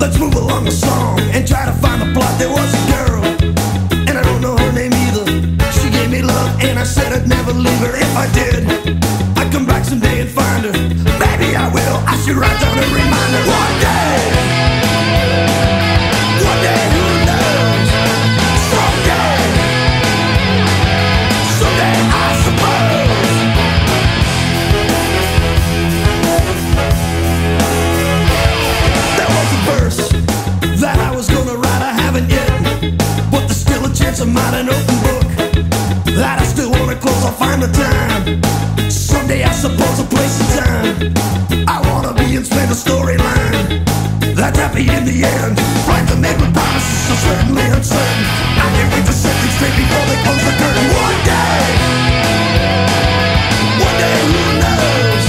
Let's move along the song and try to find the plot. There was a girl, and I don't know her name either. She gave me love, and I said I'd never leave her. If I did, I'd come back someday and find her. Maybe I will. I should write down a reminder. One day, who knows? Someday, I suppose. There was a verse that I was gonna write, I haven't yet, but there's still a chance I might, an open book that I still wanna close. I'll find the time someday, I suppose, a place and time. I wanna be and spend a storyline that's happy in the end. Write them in with promises so certainly uncertain. I can't wait to set things straight before they close the curtain. One day, who knows?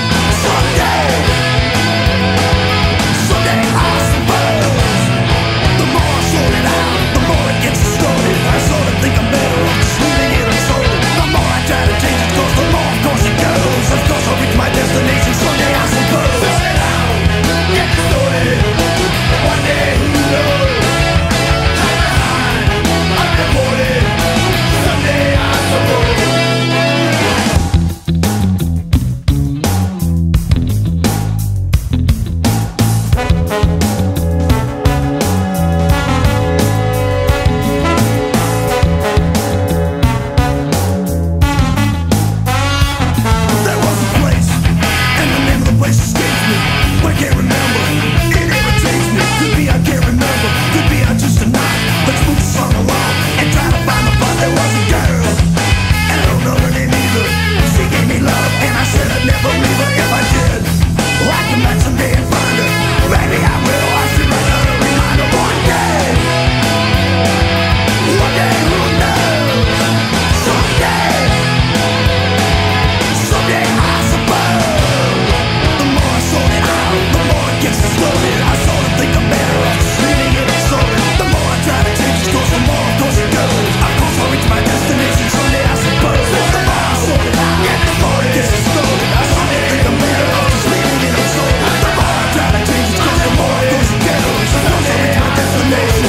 Someday, I suppose. The more I sort it out, the more it gets distorted. I sort of think I'm better off just leaving it unsorted. The more I try to change its course, the more of course it goes. Of course I'll reach my destination someday, I suppose. Sort it out, get distorted. One day, who knows? Hide behind, unreported. Someday, I suppose. There was a place, and the name of the place escapes me. But I can't remember, it irritates me. Could be I can't remember, could be I'm just a night. Let's move the song along and try to find the plot. There was a girl, and I don't know her name either. She gave me love, and I said I'd never leave her. If I did, well, I'd come back someday and find her. Maybe I will, I should write her a reminder. One day, who knows? Someday, I suppose. The more I sort it out, the more it gets distorted. I sort of think I'm better off just leaving it unsorted. The more I try to change its course, the more of course it goes. Of course I'll reach my destination someday, I suppose. The more I sort it out, the more it gets distorted. I sort of think I'm better off just leaving it unsorted. The more I try to change its course, the more of course it goes. Of course I'll reach my destination.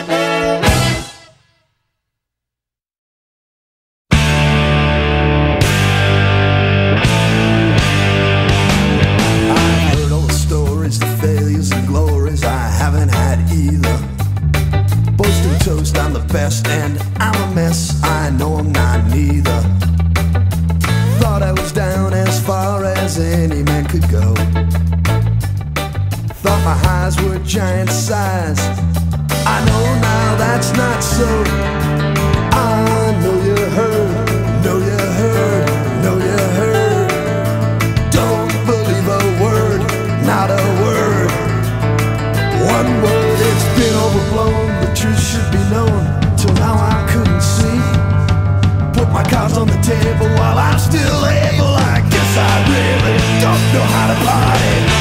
I've heard all the stories, the failures and glories. I haven't had either. Boast and toast, I'm the best, and I'm a mess. I know I'm not neither. Thought I was down as far as any man could go. Thought my highs were giant size. I know now that's not so. I know you heard, know you heard, know you heard. Don't believe a word, not a word. One word, it's been overblown. The truth should be known. Till now I couldn't see. Put my cards on the table while I'm still able. I guess I really don't know how to party.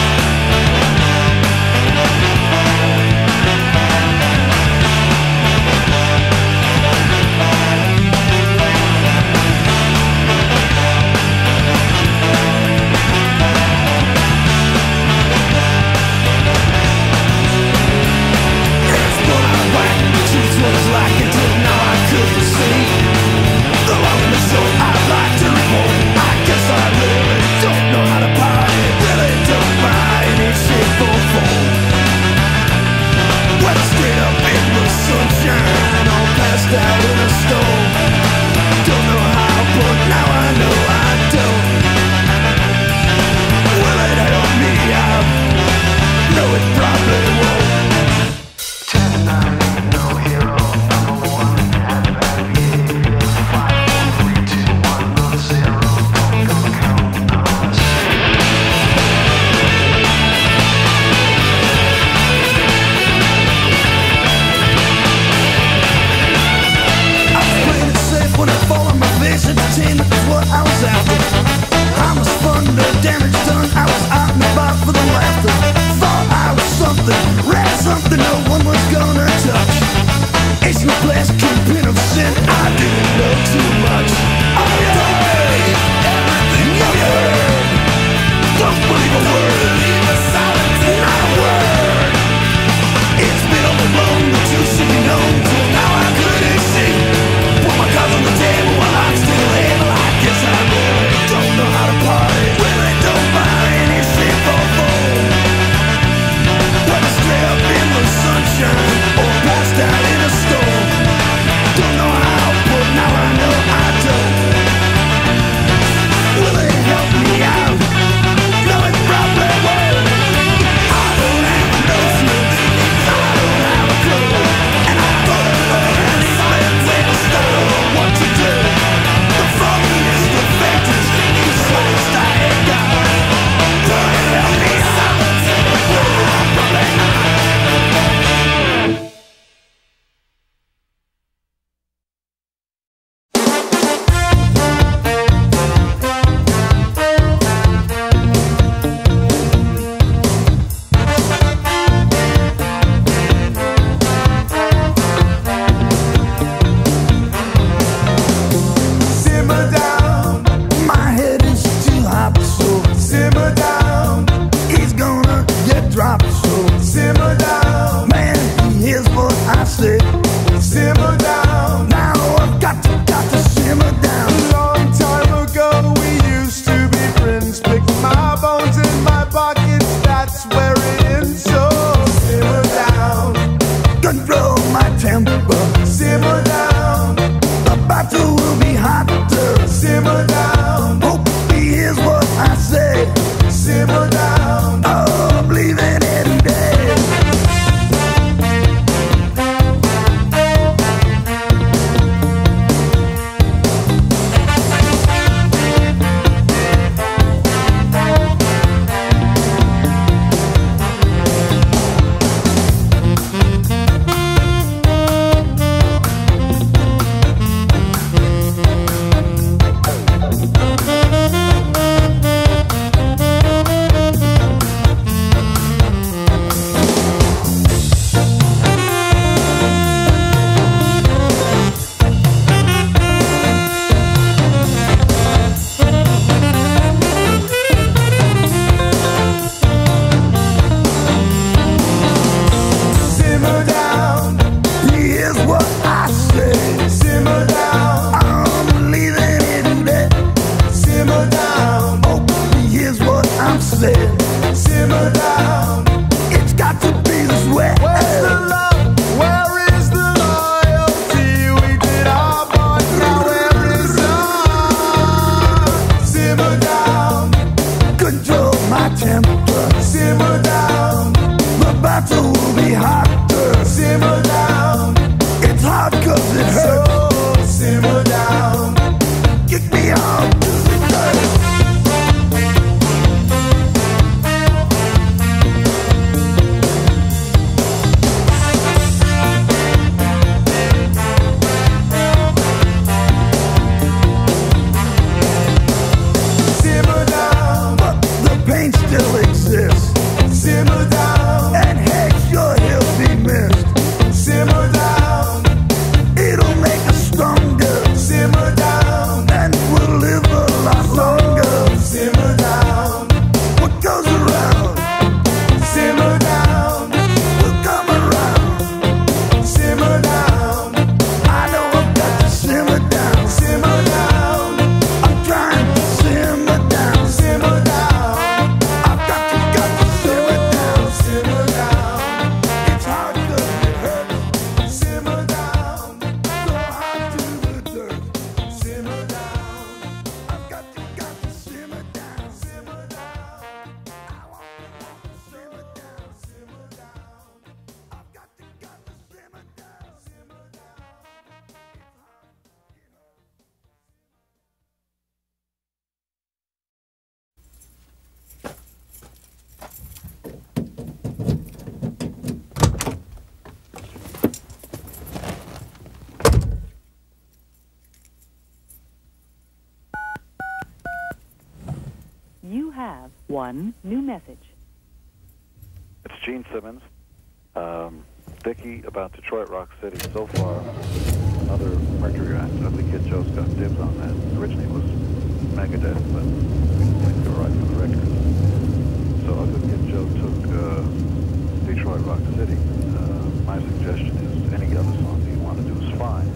You have one new message. It's Gene Simmons. Dickie about Detroit Rock City. So far, another Mercury act. Ugly Kid Joe's got dibs on that. Originally it was Megadeth, but we didn't go right for the record. So Ugly Kid Joe took Detroit Rock City. My suggestion is any other song that you want to do is fine.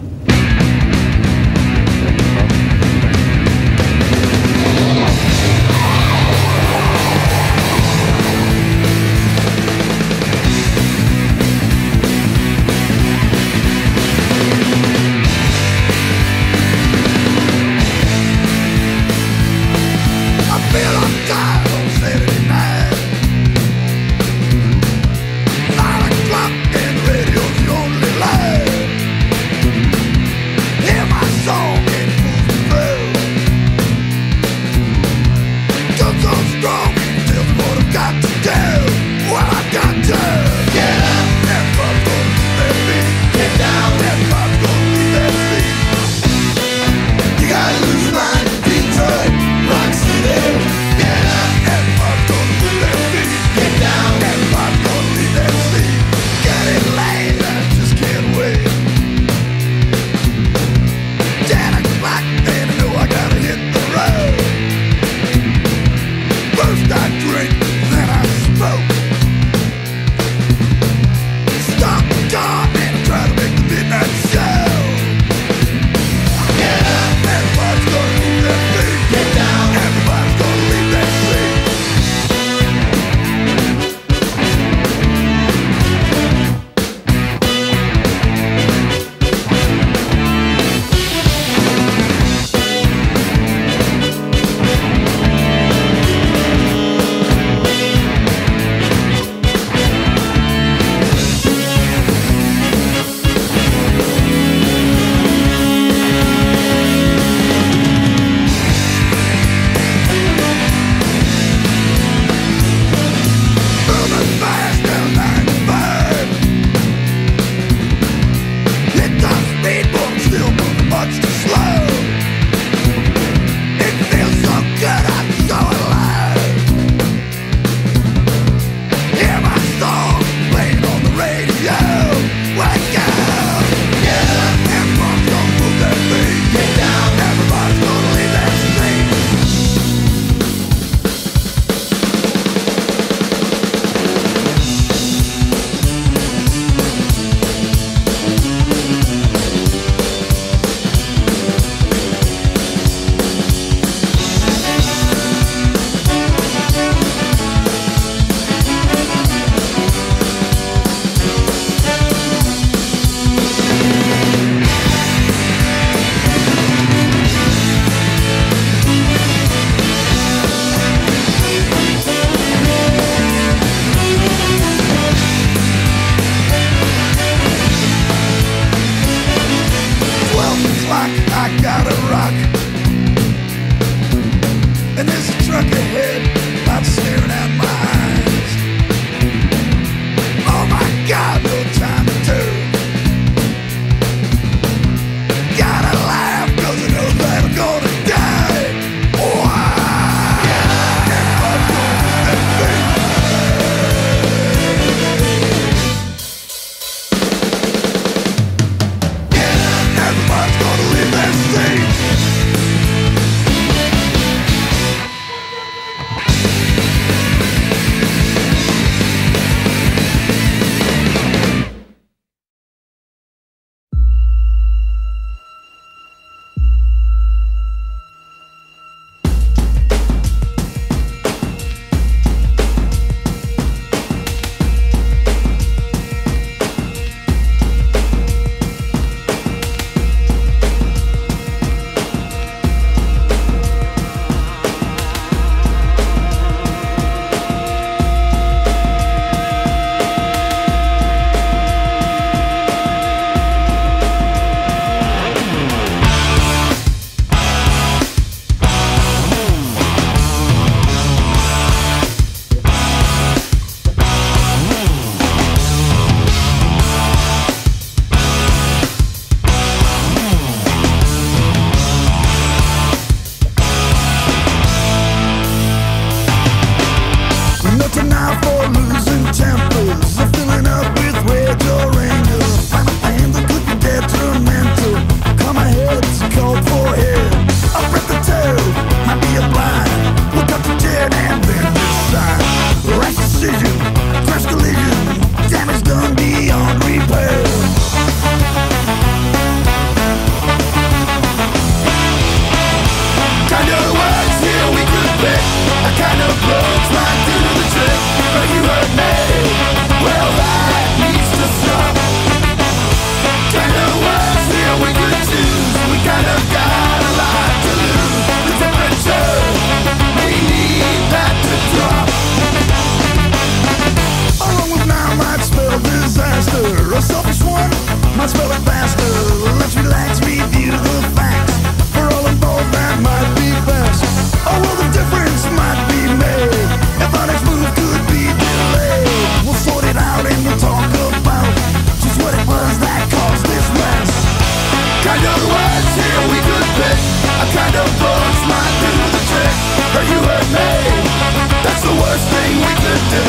kind of bugs might do the trick. Hurt you, hurt me, that's the worst thing we could do.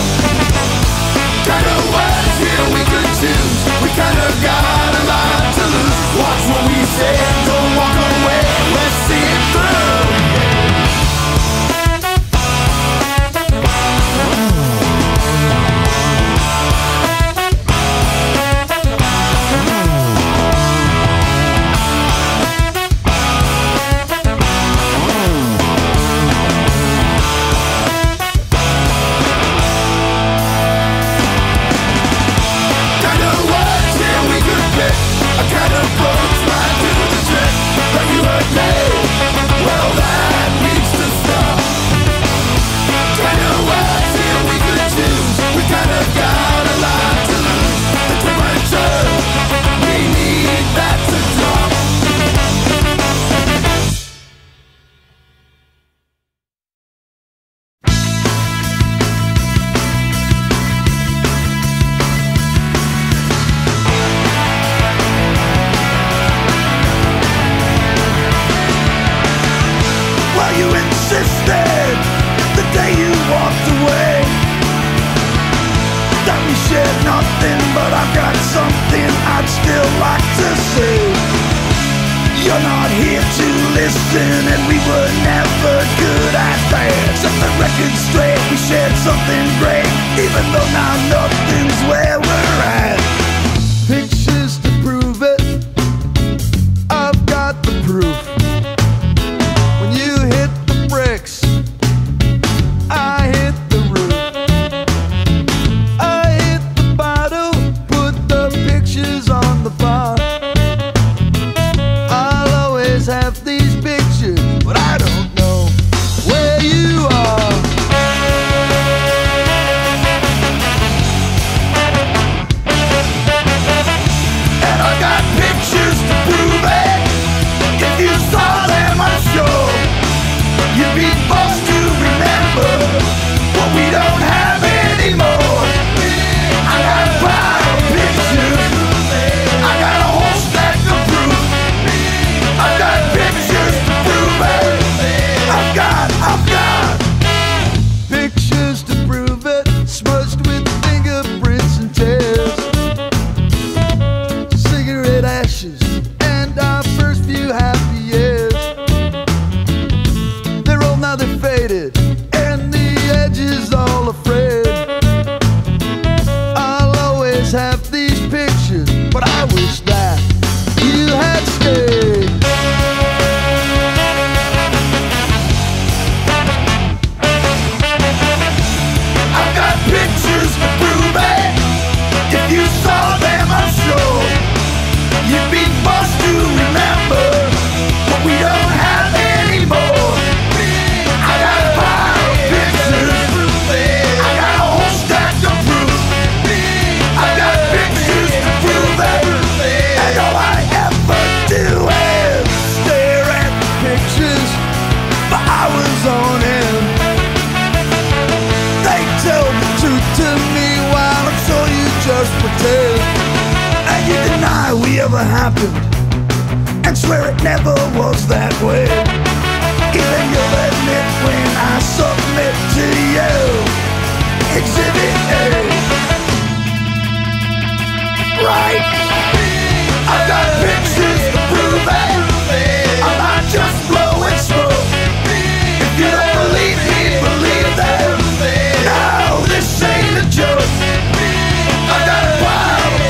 Kind of words here we could choose. We kind of got a lot to lose. Watch what we say, don't walk away. Let's see it through.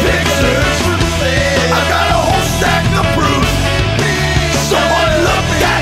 Someone look at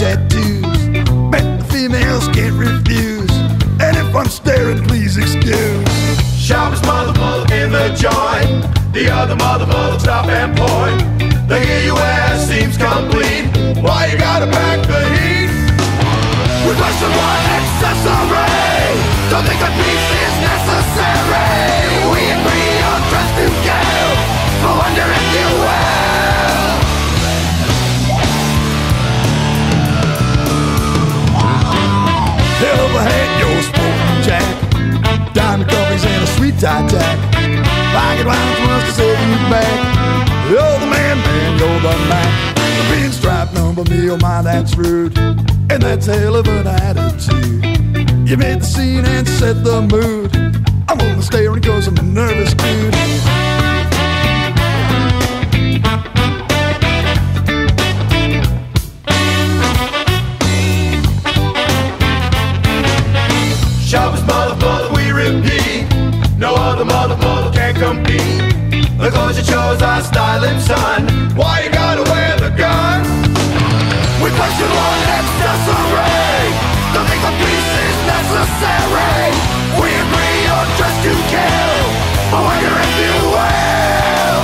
tattoos. Bet the females can't refuse, and if I'm staring, please excuse. Sharpest mother in the joint. The other mother stop and point. The EUS seems complete. Why you gotta pack the heat? We question one accessory. Don't think a peace is necessary. We agree on trust to kill. I wonder if you will. Hell of a hat, your sporting jack. Diamond cufflinks and a sweet tie tack. Pocket rounds once to save you back. You're the man, you're the man. The pinstripe number me, oh my, that's rude. And that's a hell of an attitude. You made the scene and set the mood. I'm only staring cause I'm a nervous dude. Sharpest mother, we repeat. No other mother can compete. The clothes you chose are styling, son. Why you gotta wear the gun? We question one accessory. Don't think the peace is necessary. We agree on just to kill. I wonder if you will.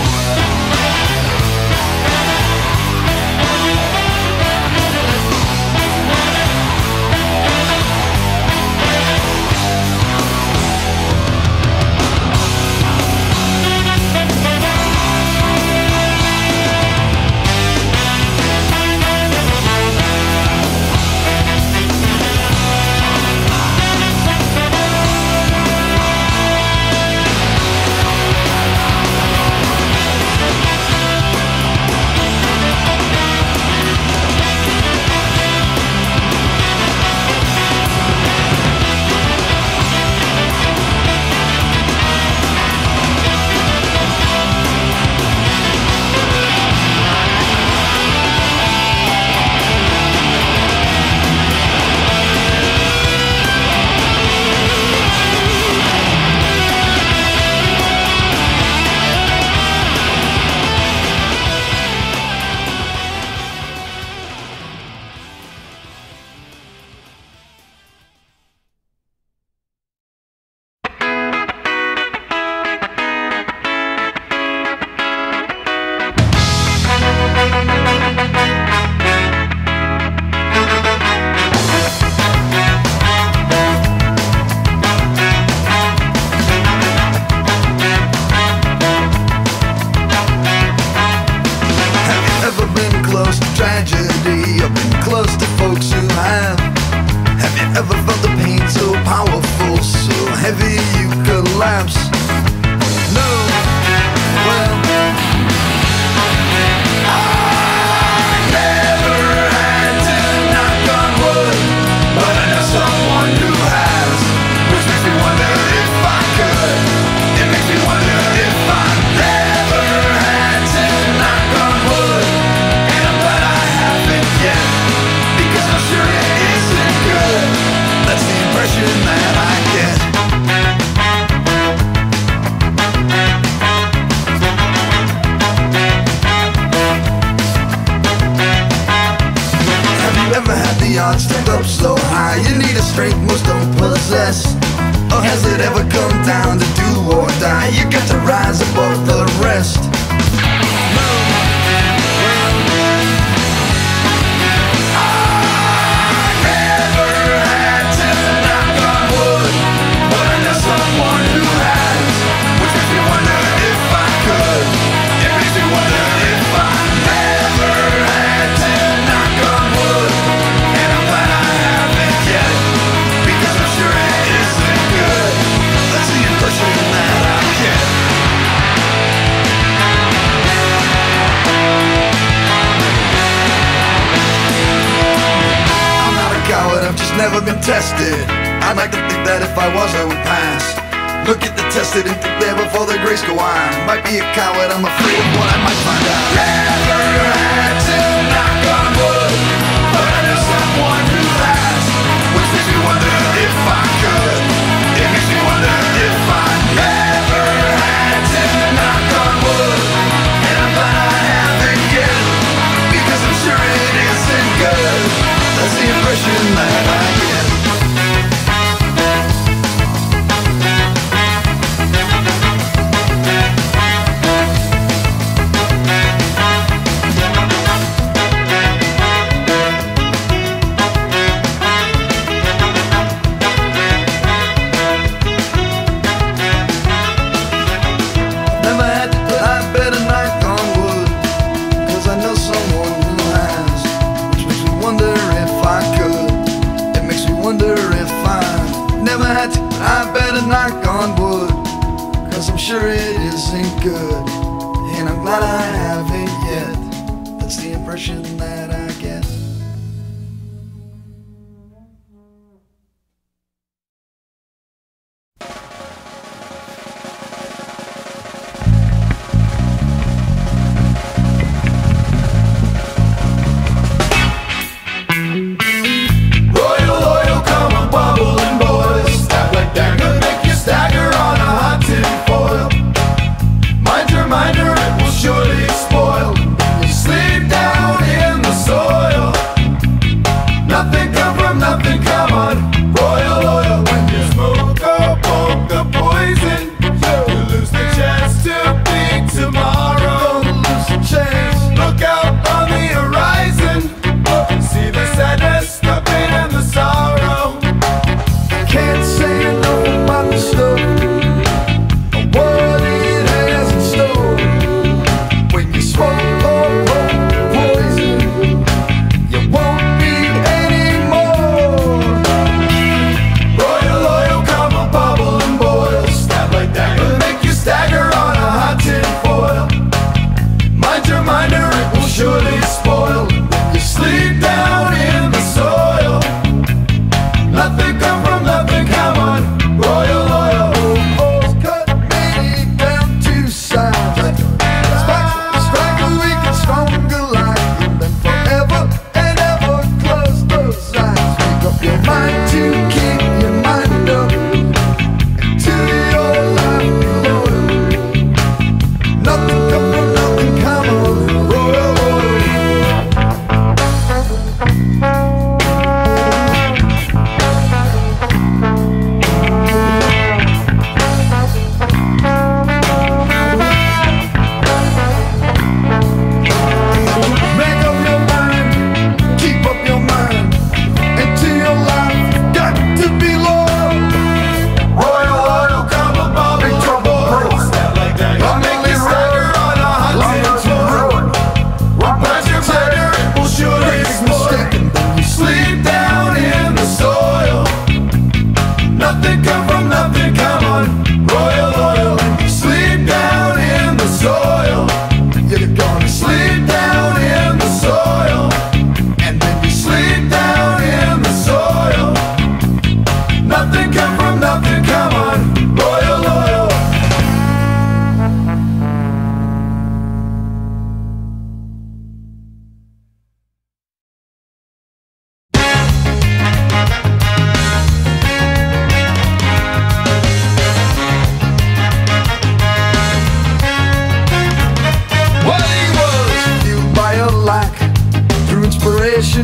Never been tested. I'd like to think that if I was, I would pass. Look at the tested and think there before the grace go on. Might be a coward, I'm afraid of what I might find out. Never had to knock on wood, but I know someone who has. Which makes me wonder if I could. It makes me wonder if I never had to knock on wood. And I'm glad I haven't yet, because I'm sure it isn't good.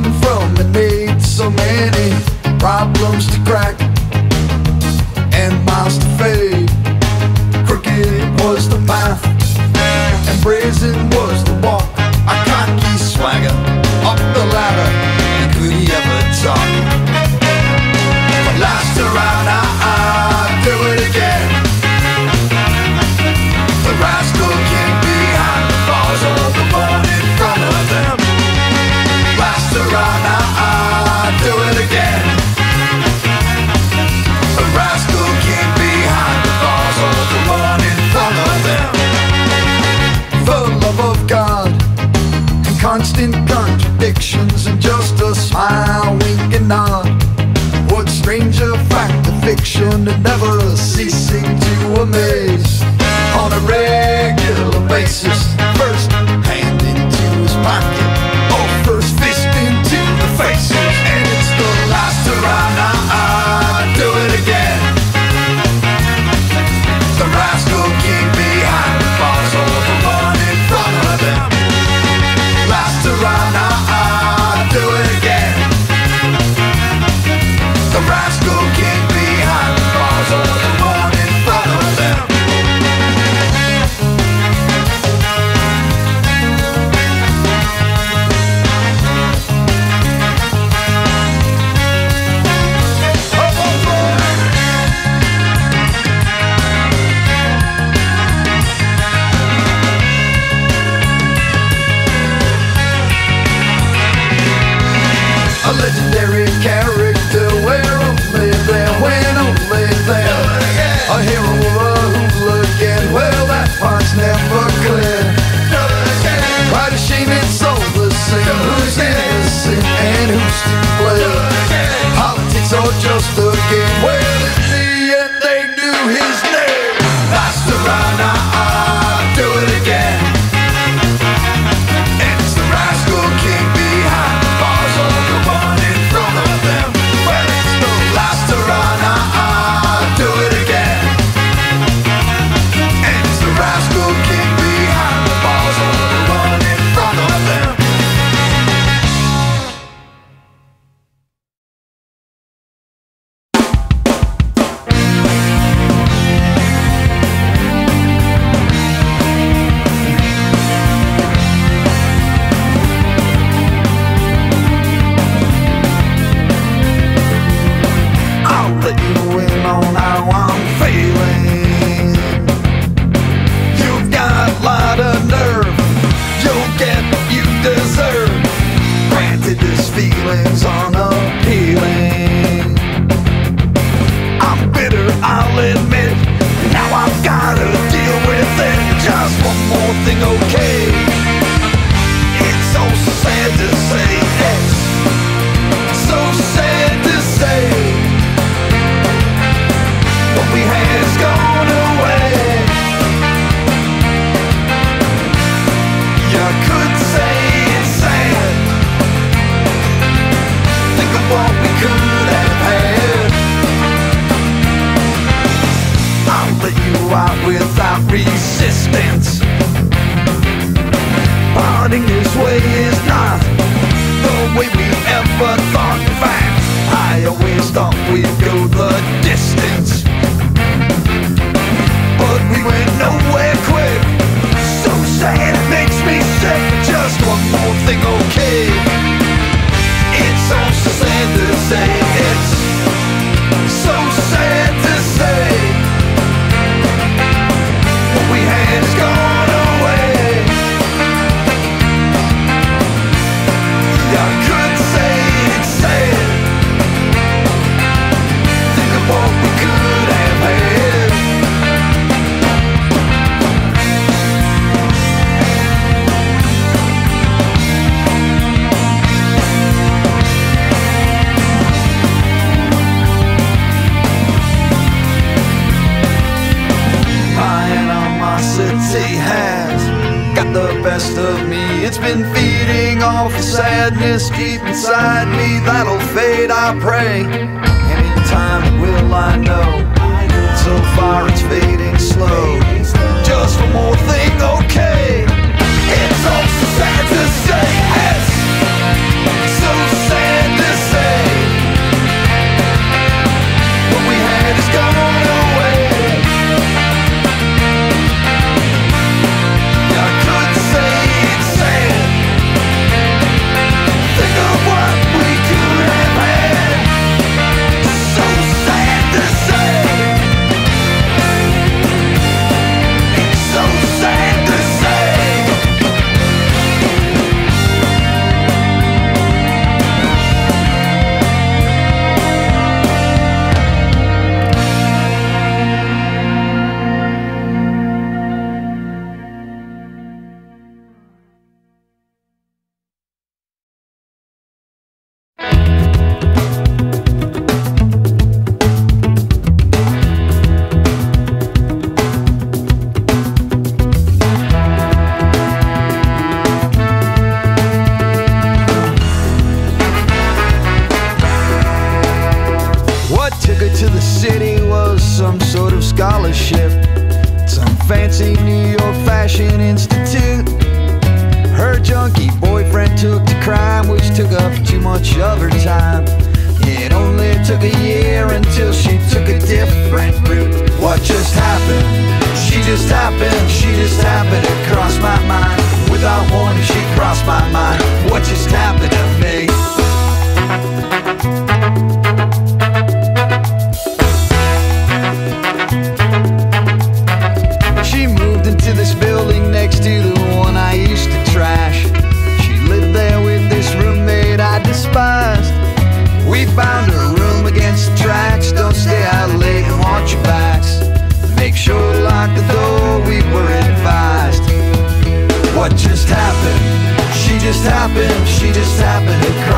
Running from it made so many problems to crack and miles to fade. Crooked was the path and brazen was the walk. A cocky swagger up the ladder, and could he ever talk? But last around, I'll do it again. The rascal king behind the bars, or the one in front of them. Last around, I'll do it again. The rascal king behind the bars, or the one in front of them. The love of God and constant contradictions, and just a smile, wink and nod. What stranger fact of fiction, and never ceasing to amaze. On a regular basis, first hand into his pocket, or first fist into the faces. And it's the last around, I'll do it again. The rascal king behind the bars, or the one in front of them. Last around, I'll do it again. The rascal king behind the bars, or the one in front of them. A legendary character, where only there, when only there. A hero or a hooligan, well that part's never clear. Quite a shame it's all the same, who's innocent and who's to blame. Politics are just a game, well in the end they knew his name. Last around, I'll do it again. And it's the rascal king behind the bars, or the one in front of them. Well, it's the last around, I'll do it again. And it's the rascal king behind the bars, or the one in front of them. I'll let you in on how I'm feeling. You've got a lot of nerve, you'll get what you deserve. Granted, this feeling's unappealing. I'm bitter, I'll admit. Now I've gotta deal with it. Just one more thing, okay? It's so sad to say. It's so sad to say. What we had is gone away. You could say it's sad. Think of what we could have had. I'll let you out without resistance. Parting this way is not the way we ever thought. In fact, I always thought we'd go the distance, but we went nowhere quick. So sad it makes me sick. Just one more thing, okay? It's so sad to say. It's so sad to say. What we had is gone away. I could say it's sad. Think of what we could have had. My animosity has got the best of me. It's been feeding off the sadness deep inside me. That'll fade, I pray. Anytime will I know. So far it's fading slow. Just one more thing, okay? It's all so sad to say. It's so scholarship, some fancy New York Fashion Institute. Her junkie boyfriend took to crime, which took up too much of her time. It only took a year until she took a different route. What just happened? She just happened to cross my mind. Without warning, she crossed my mind. What just happened to me? She moved into this building next to the one I used to trash. She lived there with this roommate I despised. We found a room against the tracks. Don't stay out late and watch your backs. Make sure to lock the door, we were advised. What just happened? She just happened to